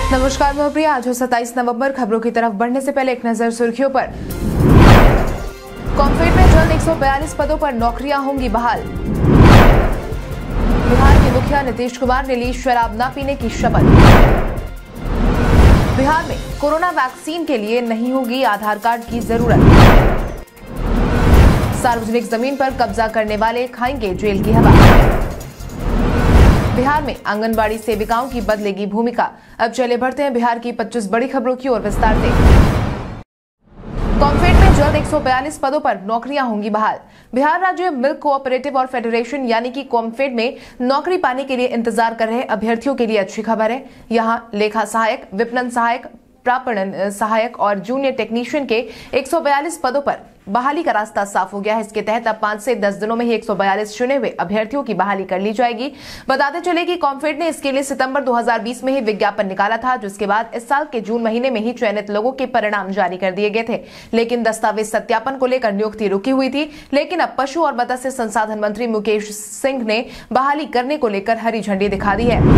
नमस्कार मैं प्रिया। आज हो 27 नवंबर। खबरों की तरफ बढ़ने से पहले एक नजर सुर्खियों पर। कॉम्फेड में जल्द 142 पदों पर नौकरियां होंगी बहाल। बिहार के मुखिया नीतीश कुमार ने ली शराब न पीने की शपथ। बिहार में कोरोना वैक्सीन के लिए नहीं होगी आधार कार्ड की जरूरत। सार्वजनिक जमीन पर कब्जा करने वाले खाएंगे जेल की हवा। बिहार में आंगनबाड़ी सेविकाओं की बदलेगी भूमिका। अब चले बढ़ते हैं बिहार की 25 बड़ी खबरों की ओर विस्तार से। कॉम्फेड में जल्द 142 पदों पर नौकरियां होंगी बहाल। बिहार राज्य मिल्क कोऑपरेटिव और फेडरेशन यानी कि कॉम्फेड में नौकरी पाने के लिए इंतजार कर रहे अभ्यर्थियों के लिए अच्छी खबर है। यहां लेखा सहायक, विपणन सहायक, प्रापणन सहायक और जूनियर टेक्नीशियन के 142 पदों पर बहाली का रास्ता साफ हो गया है। इसके तहत अब 5 से 10 दिनों में ही 142 चुने हुए अभ्यर्थियों की बहाली कर ली जाएगी। बताते चले कि कॉम्फेड ने इसके लिए सितंबर 2020 में ही विज्ञापन निकाला था, जिसके बाद इस साल के जून महीने में ही चयनित लोगों के परिणाम जारी कर दिए गए थे। लेकिन दस्तावेज सत्यापन को लेकर नियुक्ति रुकी हुई थी। लेकिन अब पशु और मत्स्य संसाधन मंत्री मुकेश सिंह ने बहाली करने को लेकर हरी झंडी दिखा दी है।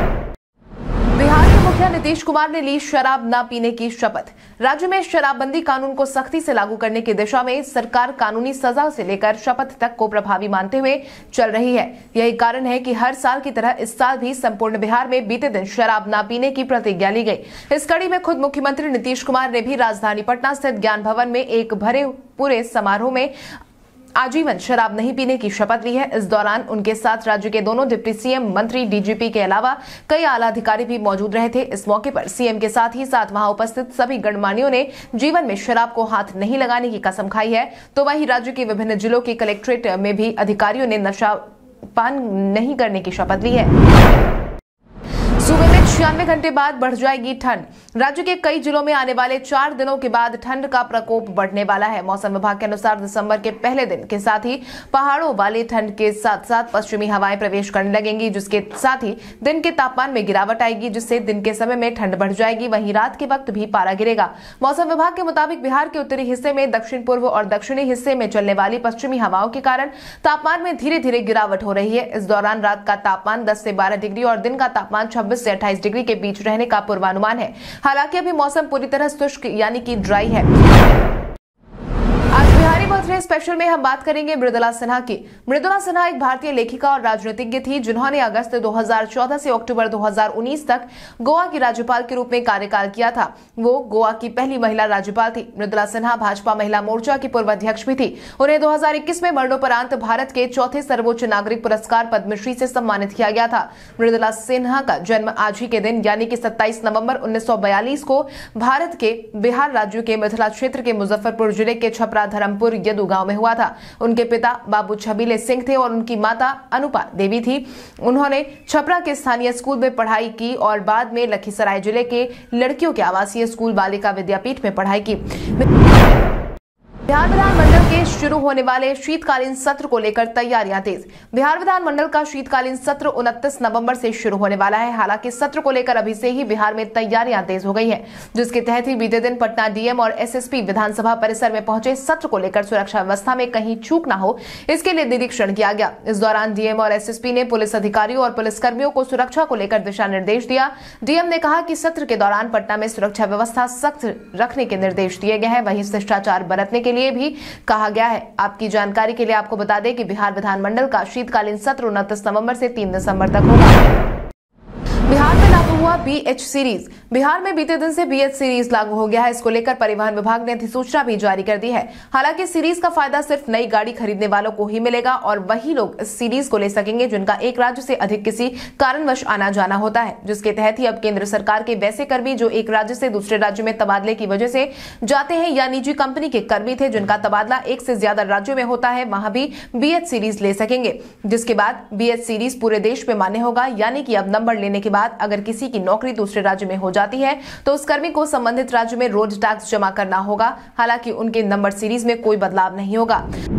बिहार के मुखिया नीतीश कुमार ने ली शराब न पीने की शपथ। राज्य में शराबबंदी कानून को सख्ती से लागू करने की दिशा में सरकार कानूनी सजा से लेकर शपथ तक को प्रभावी मानते हुए चल रही है। यही कारण है कि हर साल की तरह इस साल भी संपूर्ण बिहार में बीते दिन शराब न पीने की प्रतिज्ञा ली गई। इस कड़ी में खुद मुख्यमंत्री नीतीश कुमार ने भी राजधानी पटना स्थित ज्ञान भवन में एक भरे पूरे समारोह में आजीवन शराब नहीं पीने की शपथ ली है। इस दौरान उनके साथ राज्य के दोनों डिप्टी सीएम, मंत्री, डीजीपी के अलावा कई आला अधिकारी भी मौजूद रहे थे। इस मौके पर सीएम के साथ ही साथ वहां उपस्थित सभी गणमान्यों ने जीवन में शराब को हाथ नहीं लगाने की कसम खाई है। तो वहीं राज्य के विभिन्न जिलों के कलेक्ट्रेट में भी अधिकारियों ने नशा पान नहीं करने की शपथ ली है। सूबे में 96 घंटे बाद बढ़ जाएगी ठंड। राज्य के कई जिलों में आने वाले 4 दिनों के बाद ठंड का प्रकोप बढ़ने वाला है। मौसम विभाग के अनुसार दिसंबर के पहले दिन के साथ ही पहाड़ों वाले ठंड के साथ साथ पश्चिमी हवाएं प्रवेश करने लगेंगी, जिसके साथ ही दिन के तापमान में गिरावट आएगी, जिससे दिन के समय में ठंड बढ़ जाएगी। वहीं रात के वक्त भी पारा गिरेगा। मौसम विभाग के मुताबिक बिहार के उत्तरी हिस्से में, दक्षिण पूर्व और दक्षिणी हिस्से में चलने वाली पश्चिमी हवाओं के कारण तापमान में धीरे धीरे गिरावट हो रही है। इस दौरान रात का तापमान 10 से 12 डिग्री और दिन का तापमान 26 से 28 डिग्री के बीच रहने का पूर्वानुमान है। हालांकि अभी मौसम पूरी तरह शुष्क यानी कि ड्राई है। आज बिहारी बर्थडे स्पेशल में हम बात करेंगे मृदुला सिन्हा की। मृदुला सिन्हा एक भारतीय लेखिका और राजनीतिज्ञ थी, जिन्होंने अगस्त 2014 से अक्टूबर 2019 तक गोवा की राज्यपाल के रूप में कार्यकाल किया था। वो गोवा की पहली महिला राज्यपाल थी। मृदुला सिन्हा भाजपा महिला मोर्चा की पूर्व अध्यक्ष भी थी। उन्हें 2021 में मरणोपरांत भारत के चौथे सर्वोच्च नागरिक पुरस्कार पद्मश्री से सम्मानित किया गया था। मृदुला सिन्हा का जन्म आज ही के दिन यानी कि 27 नवंबर 1942 को भारत के बिहार राज्य के मिथिला क्षेत्र के मुजफ्फरपुर जिले के छपरा धर्मपुर यदु गांव में हुआ था। उनके पिता बाबू छबीले सिंह थे और उनकी माता अनुपा देवी थी। उन्होंने छपरा के स्थानीय स्कूल में पढ़ाई की और बाद में लखीसराय जिले के लड़कियों के आवासीय स्कूल बालिका विद्यापीठ में पढ़ाई की। बिहार विधानमंडल के शुरू होने वाले शीतकालीन सत्र को लेकर तैयारियां तेज। बिहार विधानमंडल का शीतकालीन सत्र 29 नवंबर से शुरू होने वाला है। हालांकि सत्र को लेकर अभी से ही बिहार में तैयारियां तेज हो गई हैं, जिसके तहत ही बीते दिन पटना डीएम और एसएसपी विधानसभा परिसर में पहुंचे। सत्र को लेकर सुरक्षा व्यवस्था में कहीं चूक न हो, इसके लिए निरीक्षण किया गया। इस दौरान डीएम और एसएसपी ने पुलिस अधिकारियों और पुलिसकर्मियों को सुरक्षा को लेकर दिशा निर्देश दिया। डीएम ने कहा कि सत्र के दौरान पटना में सुरक्षा व्यवस्था सख्त रखने के निर्देश दिए गए हैं। वहीं शिष्टाचार बरतने के लिए भी कहा गया है। आपकी जानकारी के लिए आपको बता दें कि बिहार विधानमंडल का शीतकालीन सत्र 29 नवंबर से 3 दिसंबर तक होगा। बिहार में लागू हुआ बीएच सीरीज। बिहार में बीते दिन से बीएच सीरीज लागू हो गया है। इसको लेकर परिवहन विभाग ने अधिसूचना भी जारी कर दी है। हालांकि सीरीज का फायदा सिर्फ नई गाड़ी खरीदने वालों को ही मिलेगा और वही लोग इस सीरीज को ले सकेंगे जिनका एक राज्य से अधिक किसी कारणवश आना जाना होता है, जिसके तहत ही अब केंद्र सरकार के वैसे कर्मी जो एक राज्य से दूसरे राज्य में तबादले की वजह से जाते हैं या निजी कंपनी के कर्मी थे जिनका तबादला एक से ज्यादा राज्यों में होता है, वहां भी बीएच सीरीज ले सकेंगे। जिसके बाद बीएच सीरीज पूरे देश में मान्य होगा, यानी कि अब नंबर लेने के बाद अगर किसी की नौकरी दूसरे राज्य में हो जाती है तो उस कर्मी को संबंधित राज्य में रोड टैक्स जमा करना होगा। हालांकि उनके नंबर सीरीज में कोई बदलाव नहीं होगा।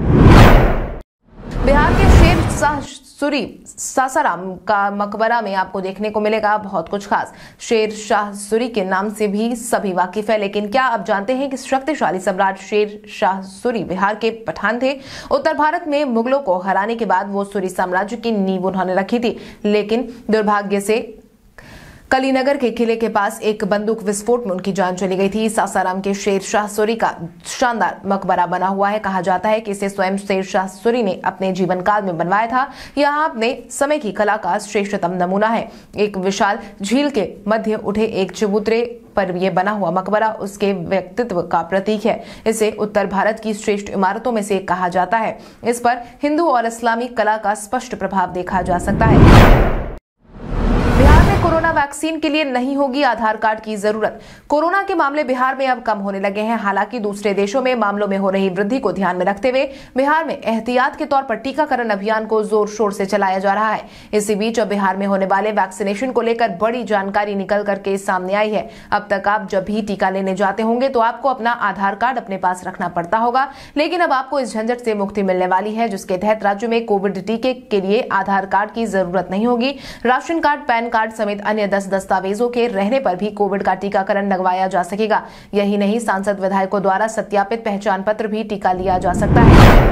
बिहार के शेर शाह सूरी सासाराम का मकबरा में आपको देखने को मिलेगा बहुत कुछ खास। शेर शाह सूरी के नाम से भी सभी वाकिफ है, लेकिन क्या आप जानते हैं कि शक्तिशाली सम्राट शेर शाह सूरी बिहार के पठान थे। उत्तर भारत में मुगलों को हराने के बाद वो सूरी साम्राज्य की नींव उन्होंने रखी थी, लेकिन दुर्भाग्य से कलीनगर के किले के पास एक बंदूक विस्फोट में उनकी जान चली गई थी। सासाराम के शेर शाह सूरी का शानदार मकबरा बना हुआ है। कहा जाता है कि इसे स्वयं शेर शाह सूरी ने अपने जीवन काल में बनवाया था। यह अपने समय की कला का श्रेष्ठतम नमूना है। एक विशाल झील के मध्य उठे एक चबूतरे पर यह बना हुआ मकबरा उसके व्यक्तित्व का प्रतीक है। इसे उत्तर भारत की श्रेष्ठ इमारतों में से एक कहा जाता है। इस पर हिंदू और इस्लामी कला का स्पष्ट प्रभाव देखा जा सकता है। बिहार में कोरोना वैक्सीन के लिए नहीं होगी आधार कार्ड की जरूरत। कोरोना के मामले बिहार में अब कम होने लगे हैं। हालांकि दूसरे देशों में मामलों में हो रही वृद्धि को ध्यान में रखते हुए बिहार में एहतियात के तौर पर टीकाकरण अभियान को जोर शोर से चलाया जा रहा है। इसी बीच अब बिहार में होने वाले वैक्सीनेशन को लेकर बड़ी जानकारी निकल करके सामने आई है। अब तक आप जब भी टीका लेने जाते होंगे तो आपको अपना आधार कार्ड अपने पास रखना पड़ता होगा, लेकिन अब आपको इस झंझट से मुक्ति मिलने वाली है, जिसके तहत राज्य में कोविड टीके के लिए आधार कार्ड की जरूरत नहीं होगी। राशन कार्ड, पैन कार्ड समेत अन्य 10 दस्तावेजों के रहने पर भी कोविड का टीकाकरण लगवाया जा सकेगा। यही नहीं, सांसद विधायकों द्वारा सत्यापित पहचान पत्र भी टीका लिया जा सकता है।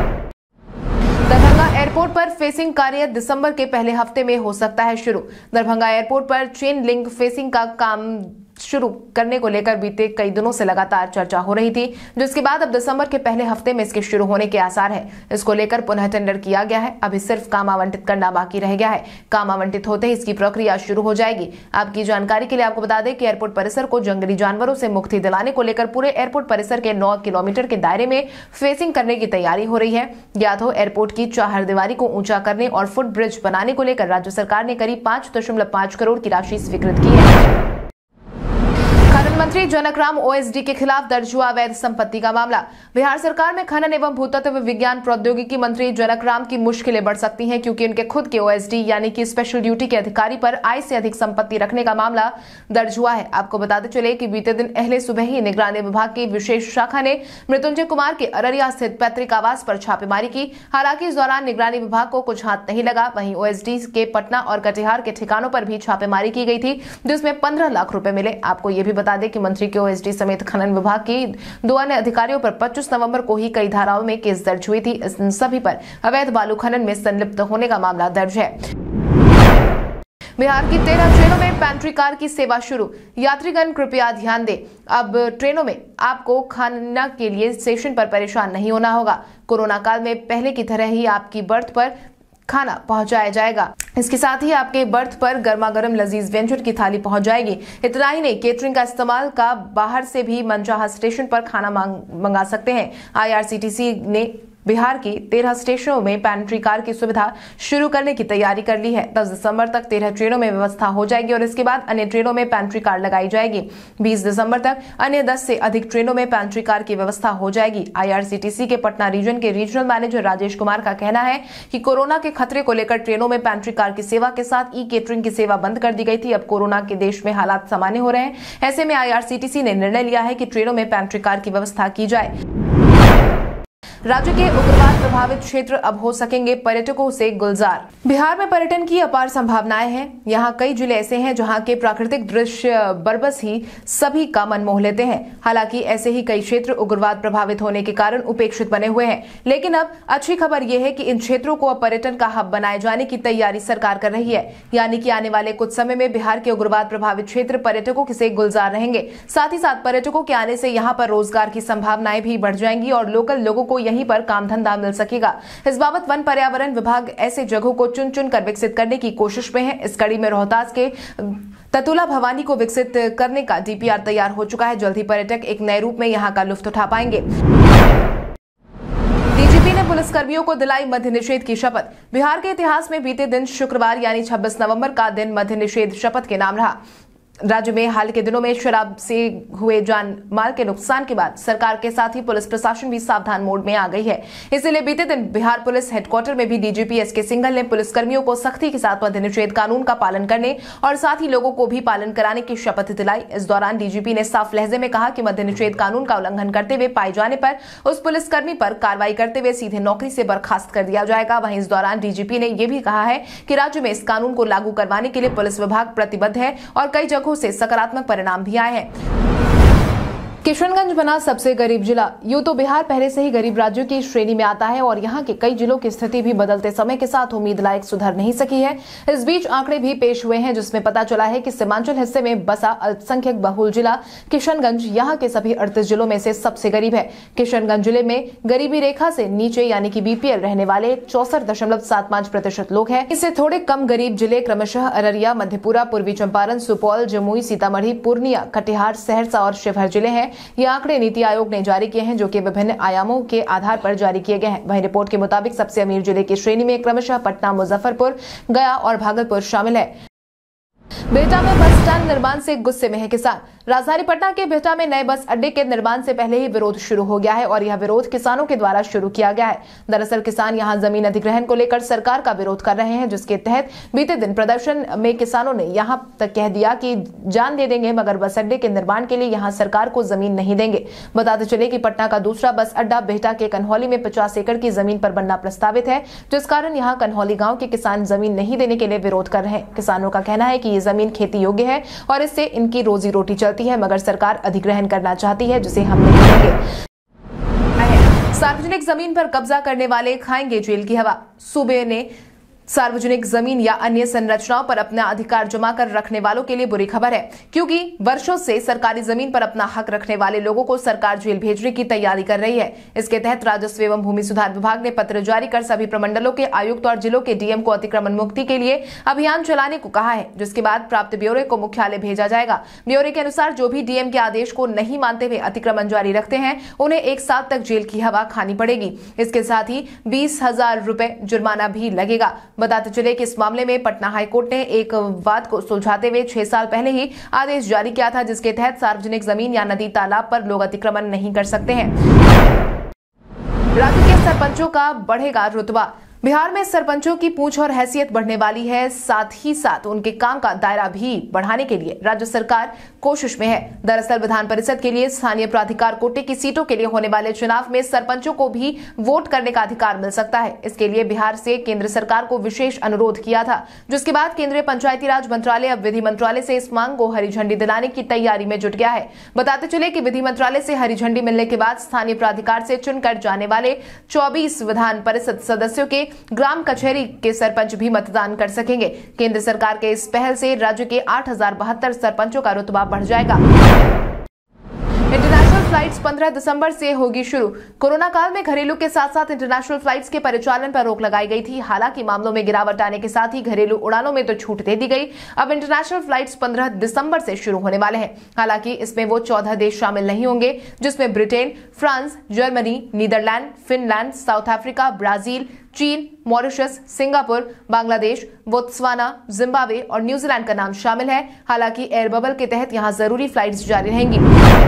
दरभंगा एयरपोर्ट पर फेसिंग कार्य दिसंबर के पहले हफ्ते में हो सकता है शुरू। दरभंगा एयरपोर्ट पर चेन लिंक फेसिंग का काम शुरू करने को लेकर बीते कई दिनों से लगातार चर्चा हो रही थी, जिसके बाद अब दिसंबर के पहले हफ्ते में इसके शुरू होने के आसार है। इसको लेकर पुनः टेंडर किया गया है। अभी सिर्फ काम आवंटित करना बाकी रह गया है। काम आवंटित होते ही इसकी प्रक्रिया शुरू हो जाएगी। आपकी जानकारी के लिए आपको बता दें कि एयरपोर्ट परिसर को जंगली जानवरों से मुक्ति दिलाने को लेकर पूरे एयरपोर्ट परिसर के 9 किलोमीटर के दायरे में फेसिंग करने की तैयारी हो रही है। ज्ञात हो, एयरपोर्ट की चहारदीवारी को ऊंचा करने और फुट ब्रिज बनाने को लेकर राज्य सरकार ने करीब 5.5 करोड़ की राशि स्वीकृत की है। मंत्री जनकराम ओएसडी के खिलाफ दर्ज हुआ अवैध संपत्ति का मामला। बिहार सरकार में खनन एवं भूतत्व विज्ञान प्रौद्योगिकी मंत्री जनकराम की मुश्किलें बढ़ सकती हैं, क्योंकि उनके खुद के ओएसडी यानी कि स्पेशल ड्यूटी के अधिकारी पर आय से अधिक संपत्ति रखने का मामला दर्ज हुआ है। आपको बताते चले कि बीते दिन अहले सुबह ही निगरानी विभाग की विशेष शाखा ने मृत्युंजय कुमार के अररिया स्थित पैतृक आवास पर छापेमारी की। हालांकि इस दौरान निगरानी विभाग को कुछ हाथ नहीं लगा। वहीं ओएसडी के पटना और कटिहार के ठिकानों पर भी छापेमारी की गई थी, जिसमें 15 लाख रुपए मिले। आपको ये भी बता दें कि मंत्री के ओएसडी समेत खनन विभाग की 2 अन्य अधिकारियों पर 25 नवंबर को ही कई धाराओं में केस दर्ज हुई थी। इन सभी पर अवैध बालू खनन में संलिप्त होने का मामला दर्ज है। बिहार की 13 ट्रेनों में पैंट्री कार की सेवा शुरू। यात्रीगण कृपया ध्यान दें, अब ट्रेनों में आपको खाना के लिए स्टेशन पर परेशान नहीं होना होगा। कोरोना काल में पहले की तरह ही आपकी बर्थ पर खाना पहुंचाया जाएगा। इसके साथ ही आपके बर्थ पर गर्मा गर्म लजीज व्यंजन की थाली पहुंच जाएगी। इतना ही नहीं, केटरिंग का इस्तेमाल का बाहर से भी मनचाहा स्टेशन पर खाना मंगा सकते हैं। आईआरसीटीसी ने बिहार की 13 स्टेशनों में पैंट्री कार की सुविधा शुरू करने की तैयारी कर ली है। 10 दिसंबर तक 13 ट्रेनों में व्यवस्था हो जाएगी और इसके बाद अन्य ट्रेनों में पैंट्री कार लगाई जाएगी। 20 दिसंबर तक अन्य 10 से अधिक ट्रेनों में पैंट्री कार की व्यवस्था हो जाएगी। आईआरसीटीसी के पटना रीजन के रीजनल मैनेजर राजेश कुमार का कहना है कि कोरोना के खतरे को लेकर ट्रेनों में पैंट्री कार की सेवा के साथ ई केटरिंग की सेवा बंद कर दी गई थी। अब कोरोना के देश में हालात सामान्य हो रहे हैं। ऐसे में आईआरसीटीसी ने निर्णय लिया है कि ट्रेनों में पैंट्री कार की व्यवस्था की जाए। राज्य के उग्रवाद प्रभावित क्षेत्र अब हो सकेंगे पर्यटकों से गुलजार। बिहार में पर्यटन की अपार संभावनाएं हैं। यहाँ कई जिले ऐसे हैं जहाँ के प्राकृतिक दृश्य बरबस ही सभी का मन मोह लेते हैं। हालांकि ऐसे ही कई क्षेत्र उग्रवाद प्रभावित होने के कारण उपेक्षित बने हुए हैं, लेकिन अब अच्छी खबर यह है कि इन क्षेत्रों को अब पर्यटन का हब बनाए जाने की तैयारी सरकार कर रही है। यानी कि आने वाले कुछ समय में बिहार के उग्रवाद प्रभावित क्षेत्र पर्यटकों से गुलजार रहेंगे। साथ ही साथ पर्यटकों के आने से यहाँ पर रोजगार की संभावनाएं भी बढ़ जाएंगी और लोकल लोगों को यहीं पर काम धंधा मिल सकेगा। इस बाबत वन पर्यावरण विभाग ऐसे जगहों को चुन चुन कर विकसित करने की कोशिश में है। इस कड़ी में रोहतास के ततुला भवानी को विकसित करने का डीपीआर तैयार हो चुका है। जल्द ही पर्यटक एक नए रूप में यहाँ का लुत्फ उठा पाएंगे। डीजीपी ने पुलिसकर्मियों को दिलाई मद्य निषेध की शपथ। बिहार के इतिहास में बीते दिन शुक्रवार यानी 26 नवंबर का दिन मद्य निषेध शपथ के नाम रहा। राज्य में हाल के दिनों में शराब से हुए जान माल के नुकसान के बाद सरकार के साथ ही पुलिस प्रशासन भी सावधान मोड में आ गई है। इसलिए बीते दिन बिहार पुलिस हेडक्वार्टर में भी डीजीपी एसके सिंघल ने पुलिसकर्मियों को सख्ती के साथ मद्य निषेध कानून का पालन करने और साथ ही लोगों को भी पालन कराने की शपथ दिलाई। इस दौरान डीजीपी ने साफ लहजे में कहा कि मद्य निषेध कानून का उल्लंघन करते हुए पाए जाने पर उस पुलिसकर्मी पर कार्रवाई करते हुए सीधे नौकरी से बर्खास्त कर दिया जाएगा। वहीं इस दौरान डीजीपी ने यह भी कहा है कि राज्य में इस कानून को लागू करवाने के लिए पुलिस विभाग प्रतिबद्ध है और कई जगहों से सकारात्मक परिणाम भी आए हैं। किशनगंज बना सबसे गरीब जिला। यूं तो बिहार पहले से ही गरीब राज्यों की श्रेणी में आता है और यहाँ के कई जिलों की स्थिति भी बदलते समय के साथ उम्मीद लायक सुधर नहीं सकी है। इस बीच आंकड़े भी पेश हुए हैं जिसमें पता चला है कि सीमांचल हिस्से में बसा अल्पसंख्यक बहुल जिला किशनगंज यहाँ के सभी 38 जिलों में से सबसे गरीब है। किशनगंज जिले में गरीबी रेखा से नीचे यानी कि बीपीएल रहने वाले 64.75% लोग हैं। इससे थोड़े कम गरीब जिले क्रमशः अररिया, मधेपुरा, पूर्वी चंपारण, सुपौल, जमुई, सीतामढ़ी, पूर्णिया, कटिहार, सहरसा और शिवहर जिले हैं। ये आंकड़े नीति आयोग ने जारी किए हैं जो कि विभिन्न आयामों के आधार पर जारी किए गए हैं। वहीं रिपोर्ट के मुताबिक सबसे अमीर जिले की श्रेणी में क्रमशः पटना, मुजफ्फरपुर, गया और भागलपुर शामिल है। बिहटा में बस स्टैंड निर्माण से गुस्से में है किसान। राजधानी पटना के बिहटा में नए बस अड्डे के निर्माण से पहले ही विरोध शुरू हो गया है और यह विरोध किसानों के द्वारा शुरू किया गया है। दरअसल किसान यहां जमीन अधिग्रहण को लेकर सरकार का विरोध कर रहे हैं, जिसके तहत बीते दिन प्रदर्शन में किसानों ने यहां तक कह दिया कि जान दे देंगे मगर बस अड्डे के निर्माण के लिए यहां सरकार को जमीन नहीं देंगे। बताते चले कि पटना का दूसरा बस अड्डा बिहटा के कन्हौली में 50 एकड़ की जमीन पर बनना प्रस्तावित है, जिस कारण यहां कन्हौली गांव के किसान जमीन नहीं देने के लिए विरोध कर रहे हैं। किसानों का कहना है कि ये जमीन खेती योग्य है और इससे इनकी रोजी रोटी चलती है, मगर सरकार अधिग्रहण करना चाहती है जिसे हम नहीं देंगे। सार्वजनिक जमीन पर कब्जा करने वाले खाएंगे जेल की हवा। सूबे ने सार्वजनिक जमीन या अन्य संरचनाओं पर अपना अधिकार जमा कर रखने वालों के लिए बुरी खबर है, क्योंकि वर्षों से सरकारी जमीन पर अपना हक रखने वाले लोगों को सरकार जेल भेजने की तैयारी कर रही है। इसके तहत राजस्व एवं भूमि सुधार विभाग ने पत्र जारी कर सभी प्रमंडलों के आयुक्त और जिलों के डीएम को अतिक्रमण मुक्ति के लिए अभियान चलाने को कहा है, जिसके बाद प्राप्त ब्यौरे को मुख्यालय भेजा जाएगा। ब्यौरे के अनुसार जो भी डीएम के आदेश को नहीं मानते हुए अतिक्रमण जारी रखते हैं उन्हें 1 साल तक जेल की हवा खानी पड़ेगी। इसके साथ ही 20,000 रुपए जुर्माना भी लगेगा। बताते चले कि इस मामले में पटना हाईकोर्ट ने एक वाद को सुलझाते हुए 6 साल पहले ही आदेश जारी किया था, जिसके तहत सार्वजनिक जमीन या नदी तालाब पर लोग अतिक्रमण नहीं कर सकते हैं। राज्य के सरपंचों का बढ़ेगा रुतबा। बिहार में सरपंचों की पूंछ और हैसियत बढ़ने वाली है, साथ ही साथ उनके काम का दायरा भी बढ़ाने के लिए राज्य सरकार कोशिश में है। दरअसल विधान परिषद के लिए स्थानीय प्राधिकार कोटे की सीटों के लिए होने वाले चुनाव में सरपंचों को भी वोट करने का अधिकार मिल सकता है। इसके लिए बिहार से केंद्र सरकार को विशेष अनुरोध किया था, जिसके बाद केंद्रीय पंचायती राज मंत्रालय अब विधि मंत्रालय से इस मांग को हरी झंडी दिलाने की तैयारी में जुट गया है। बताते चले कि विधि मंत्रालय से हरी झंडी मिलने के बाद स्थानीय प्राधिकार से चुनकर जाने वाले 24 विधान परिषद सदस्यों के ग्राम कचहरी के सरपंच भी मतदान कर सकेंगे। केंद्र सरकार के इस पहल से राज्य के 8,072 सरपंचों का रुतबा बढ़ जाएगा। इंटरनेशनल फ्लाइट्स 15 दिसंबर से होगी शुरू। कोरोना काल में घरेलू के साथ साथ इंटरनेशनल फ्लाइट्स के परिचालन पर रोक लगाई गई थी। हालांकि मामलों में गिरावट आने के साथ ही घरेलू उड़ानों में तो छूट दे दी गई। अब इंटरनेशनल फ्लाइट्स 15 दिसंबर से शुरू होने वाले हैं। हालांकि इसमें वो 14 देश शामिल नहीं होंगे, जिसमें Britain, France, Germany, Netherland, Finland, South Africa, Brazil, चीन, Mauritius, Singapore, Bangladesh, Botswana, Zimbabwe और न्यूजीलैंड का नाम शामिल है। हालांकि एयर बबल के तहत यहां जरूरी फ्लाइट्स जारी रहेंगी।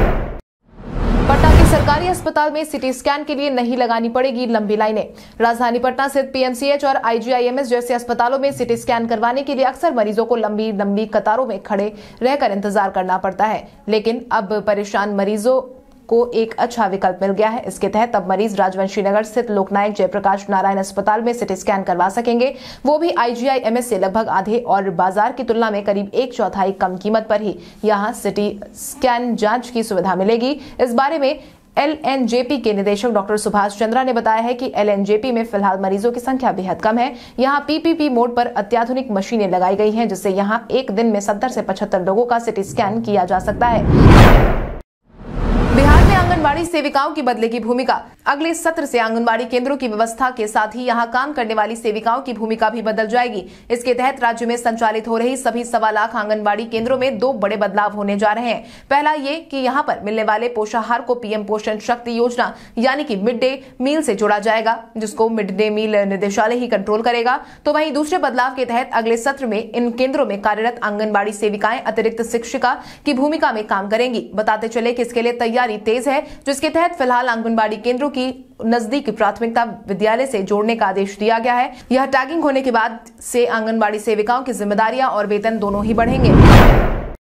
पटना के सरकारी अस्पताल में सिटी स्कैन के लिए नहीं लगानी पड़ेगी लंबी लाइनें। राजधानी पटना स्थित पीएमसीएच और आईजीआईएमएस जैसे अस्पतालों में सिटी स्कैन करवाने के लिए अक्सर मरीजों को लंबी कतारों में खड़े रहकर इंतजार करना पड़ता है, लेकिन अब परेशान मरीजों को एक अच्छा विकल्प मिल गया है। इसके तहत अब मरीज राजवंशी नगर स्थित लोकनायक जयप्रकाश नारायण अस्पताल में सिटी स्कैन करवा सकेंगे, वो भी आईजीआईएमएस से लगभग आधे और बाजार की तुलना में करीब 1/4 कम कीमत पर ही यहां सिटी स्कैन जांच की सुविधा मिलेगी। इस बारे में एलएनजेपी के निदेशक डॉक्टर सुभाष चंद्रा ने बताया है कि एलएनजेपी में फिलहाल मरीजों की संख्या बेहद कम है। यहां पीपीपी मोड पर अत्याधुनिक मशीनें लगाई गई हैं, जिससे यहां एक दिन में 70 से 75 लोगों का सिटी स्कैन किया जा सकता है। बिहार में आंगनबाड़ी सेविकाओं की बदलेगी भूमिका। अगले सत्र से आंगनबाड़ी केंद्रों की व्यवस्था के साथ ही यहां काम करने वाली सेविकाओं की भूमिका भी बदल जाएगी। इसके तहत राज्य में संचालित हो रही सभी 1.25 लाख आंगनबाड़ी केंद्रों में 2 बड़े बदलाव होने जा रहे हैं। पहला ये कि यहां पर मिलने वाले पोषाहार को पीएम पोषण शक्ति योजना यानी कि मिड डे मील से जोड़ा जाएगा, जिसको मिड डे मील निदेशालय ही कंट्रोल करेगा। तो वहीं दूसरे बदलाव के तहत अगले सत्र में इन केंद्रों में कार्यरत आंगनबाड़ी सेविकाएं अतिरिक्त शिक्षिका की भूमिका में काम करेंगी। बताते चले कि इसके लिए तैयारी तेज है, जिसके तहत फिलहाल आंगनबाड़ी केंद्रों की नजदीक प्राथमिकता विद्यालय से जोड़ने का आदेश दिया गया है। यह टैगिंग होने के बाद से आंगनबाड़ी सेविकाओं की जिम्मेदारियां और वेतन दोनों ही बढ़ेंगे।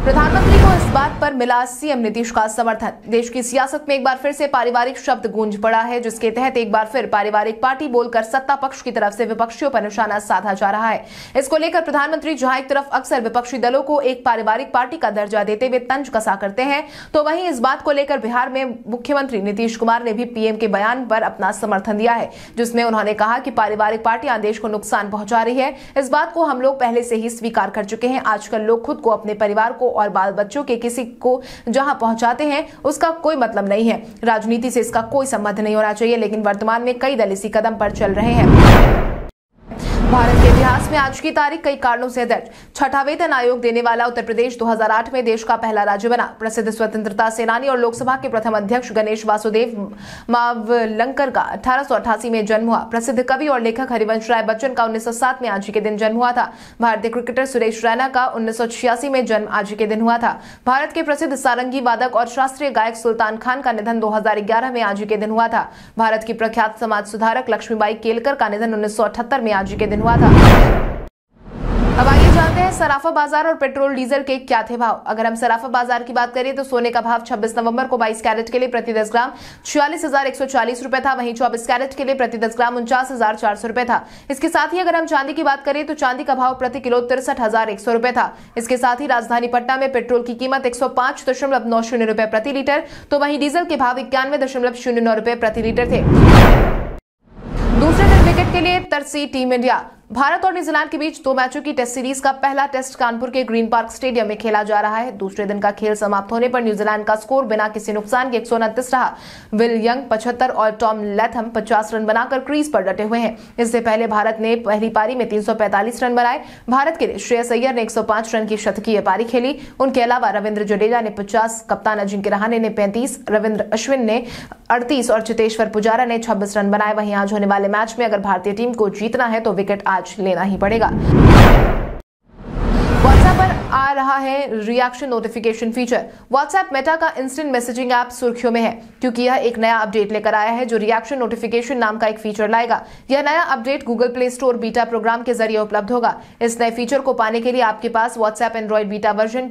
प्रधानमंत्री को इस बात पर मिला सीएम नीतीश का समर्थन। देश की सियासत में एक बार फिर से पारिवारिक शब्द गूंज पड़ा है, जिसके तहत एक बार फिर पारिवारिक पार्टी बोलकर सत्ता पक्ष की तरफ से विपक्षियों पर निशाना साधा जा रहा है। इसको लेकर प्रधानमंत्री जहां एक तरफ अक्सर विपक्षी दलों को एक पारिवारिक पार्टी का दर्जा देते हुए तंज कसा करते हैं, तो वहीं इस बात को लेकर बिहार में मुख्यमंत्री नीतीश कुमार ने भी पीएम के बयान पर अपना समर्थन दिया है, जिसमें उन्होंने कहा कि पारिवारिक पार्टियां देश को नुकसान पहुंचा रही है। इस बात को हम लोग पहले से ही स्वीकार कर चुके हैं। आजकल लोग खुद को, अपने परिवार को और बाल बच्चों के किसी को जहां पहुंचाते हैं उसका कोई मतलब नहीं है। राजनीति से इसका कोई संबंध नहीं होना चाहिए, लेकिन वर्तमान में कई दल इसी कदम पर चल रहे हैं। भारत के इतिहास में आज की तारीख कई कारणों से दर्ज। छठा वेतन आयोग देने वाला उत्तर प्रदेश 2008 में देश का पहला राज्य बना। प्रसिद्ध स्वतंत्रता सेनानी और लोकसभा के प्रथम अध्यक्ष गणेश वासुदेव मावलंकर का 1888 में जन्म हुआ। प्रसिद्ध कवि और लेखक हरिवंश राय बच्चन का 1907 में आज ही के दिन जन्म हुआ था। भारतीय क्रिकेटर सुरेश रैना का 1986 में जन्म आज ही के दिन हुआ था। भारत के प्रसिद्ध सारंगी वादक और शास्त्रीय गायक सुल्तान खान का निधन 2011 में आज ही के दिन हुआ था। भारत की प्रख्यात समाज सुधारक लक्ष्मीबाई केलकर का निधन 1978 में आज ही के दिन हुआ था। अब आइए जानते हैं सराफा बाजार और पेट्रोल डीजल के क्या थे भाव। अगर हम सराफा बाजार की बात करें तो सोने का भाव 26 नवंबर को 22 कैरेट के लिए प्रति 10 ग्राम 46,140 रुपए था। वहीं 24 कैरेट के लिए प्रति 10 ग्राम 49,400 रुपए था। इसके साथ ही अगर हम चांदी की बात करें तो चांदी का भाव प्रति किलो 63,100 रुपए था। इसके साथ ही राजधानी पटना में पेट्रोल की कीमत 105.90 रुपए प्रति लीटर, तो वहीं डीजल के भाव 91.09 रुपए प्रति लीटर थे। दूसरे दिन विकेट के लिए तरसी टीम इंडिया। भारत और न्यूजीलैंड के बीच 2 मैचों की टेस्ट सीरीज का पहला टेस्ट कानपुर के ग्रीन पार्क स्टेडियम में खेला जा रहा है। दूसरे दिन का खेल समाप्त होने पर न्यूजीलैंड का स्कोर बिना किसी नुकसान के 129 रहा। विल यंग 75 और टॉम लैथम 50 रन बनाकर क्रीज पर डटे हुए हैं। इससे पहले भारत ने पहली पारी में 345 रन बनाए। भारत के लिए श्रेयस अय्यर ने 105 रन की शतकीय पारी खेली। उनके अलावा रविंद्र जडेजा ने 50, कप्तान अजिंक्य रहाणे ने 35, रविंद्र अश्विन ने 38 और चेतेश्वर पुजारा ने 26 रन बनाए। वहीं आज होने वाले मैच में अगर भारतीय टीम को जीतना है तो विकेट आज लेना ही पड़ेगा। व्हाट्सएप पर आ रहा है reaction notification feature. WhatsApp Meta का इंस्टेंट मैसेजिंग ऐप सुर्खियों में है, क्योंकि यह एक नया अपडेट लेकर आया है जो रिएक्शन नोटिफिकेशन नाम का एक फीचर लाएगा। यह नया update Google Play Store beta program के जरिए उपलब्ध होगा। इस नए फीचर को पाने के लिए आपके पास व्हाट्सएप एंड्रॉइड बीटा वर्जन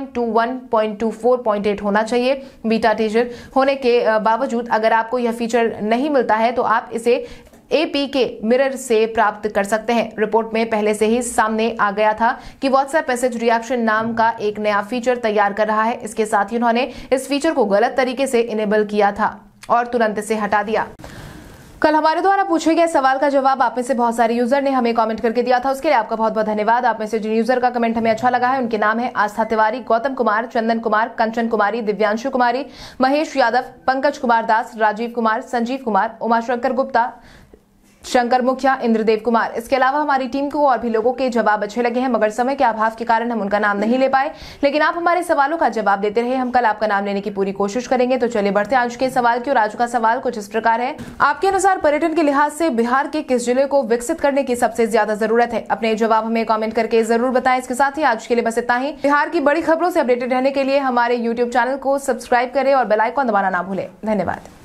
2.21.24.8 होना चाहिए। बीटा टीजर होने के बावजूद अगर आपको यह फीचर नहीं मिलता है तो आप इसे APK मिरर से प्राप्त कर सकते हैं। रिपोर्ट में पहले से ही सामने आ गया था कि व्हाट्सएप मैसेज रिएक्शन नाम का एक नया फीचर तैयार कर रहा है। इसके साथ ही उन्होंने इस फीचर को गलत तरीके से इनेबल किया था और तुरंत इसे हटा दिया। कल हमारे द्वारा पूछे गए सवाल का जवाब आप में से बहुत सारे यूजर ने हमें कमेंट करके दिया था। उसके लिए आपका बहुत बहुत धन्यवाद। आप में से जिन यूजर का कमेंट हमें अच्छा लगा है उनके नाम है आस्था तिवारी, गौतम कुमार, चंदन कुमार, कंचन कुमारी, दिव्यांशु कुमारी, महेश यादव, पंकज कुमार दास, राजीव कुमार, संजीव कुमार, उमाशंकर गुप्ता, शंकर मुखिया, इंद्रदेव कुमार। इसके अलावा हमारी टीम को और भी लोगों के जवाब अच्छे लगे हैं, मगर समय के अभाव के कारण हम उनका नाम नहीं ले पाए, लेकिन आप हमारे सवालों का जवाब देते रहे। हम कल आपका नाम लेने की पूरी कोशिश करेंगे। तो चलिए बढ़ते आज के सवाल की। और आज का सवाल कुछ इस प्रकार है। आपके अनुसार पर्यटन के लिहाज से बिहार के किस जिले को विकसित करने की सबसे ज्यादा जरूरत है? अपने जवाब हमें कमेंट करके जरूर बताएं। इसके साथ ही आज के लिए बस इतना ही। बिहार की बड़ी खबरों से अपडेटेड रहने के लिए हमारे यूट्यूब चैनल को सब्सक्राइब करें और बेल आइकन दबाना ना भूलें। धन्यवाद।